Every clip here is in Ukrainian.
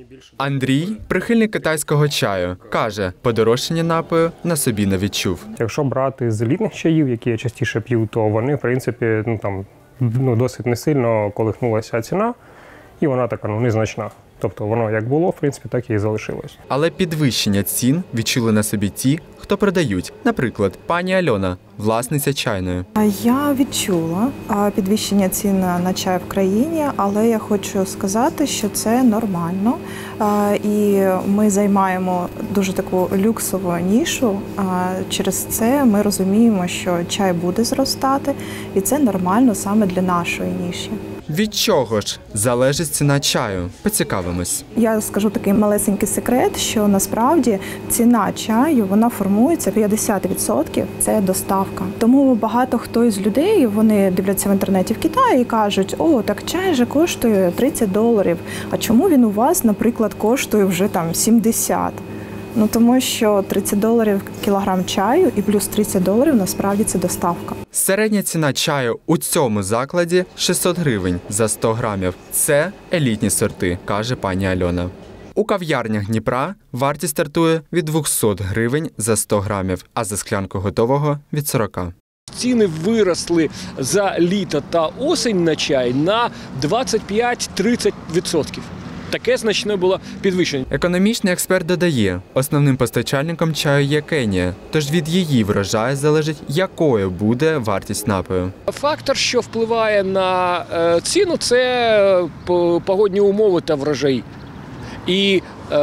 Андрій – прихильник китайського чаю. Каже, подорожчання напою на собі не відчув. Якщо брати з елітних чаїв, які я частіше п'ю, то вони, в принципі, досить не сильно колихнулася ціна, і вона така незначна. Тобто воно як було, в принципі, так і залишилось. Але підвищення цін відчули на собі ті, хто продають. Наприклад, пані Альона, власниця чайної. Я відчула підвищення цін на чай в країні, але я хочу сказати, що це нормально. І ми займаємо дуже таку люксову нішу. Через це ми розуміємо, що чай буде зростати, і це нормально саме для нашої ніші. Від чого ж залежить ціна чаю? Поцікавимось. Я скажу такий малесенький секрет, що насправді ціна чаю, вона формується 50% – це доставка. Тому багато хто із людей, вони дивляться в інтернеті в Китаї і кажуть, о, так чай же коштує $30, а чому він у вас, наприклад, коштує вже там 70? Тому що $30 кілограм чаю і плюс $30 насправді це доставка. Середня ціна чаю у цьому закладі – 600 гривень за 100 грамів. Це елітні сорти, каже пані Альона. У кав'ярнях Дніпра вартість стартує від 200 гривень за 100 грамів, а за склянку готового – від 40. Ціни виросли за літо та осінь на чай на 25-30%. Таке значне було підвищення. Економічний експерт додає, основним постачальником чаю є Кенія, тож від її врожаю залежить, якою буде вартість напою. Фактор, що впливає на ціну, це погодні умови та врожаї. І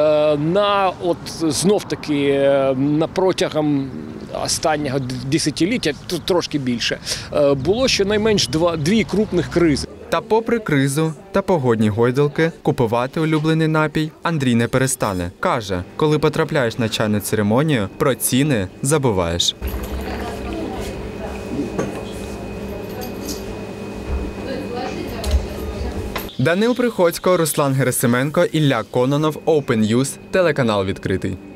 знов-таки протягом останнього десятиліття, трошки більше, було щонайменш дві крупних кризи. Та попри кризу та погодні гойдалки, купувати улюблений напій Андрій не перестане. Каже, коли потрапляєш на чайну церемонію, про ціни забуваєш. Данил Приходько, Руслан Герасименко, Ілля Кононов, Open News, телеканал відкритий.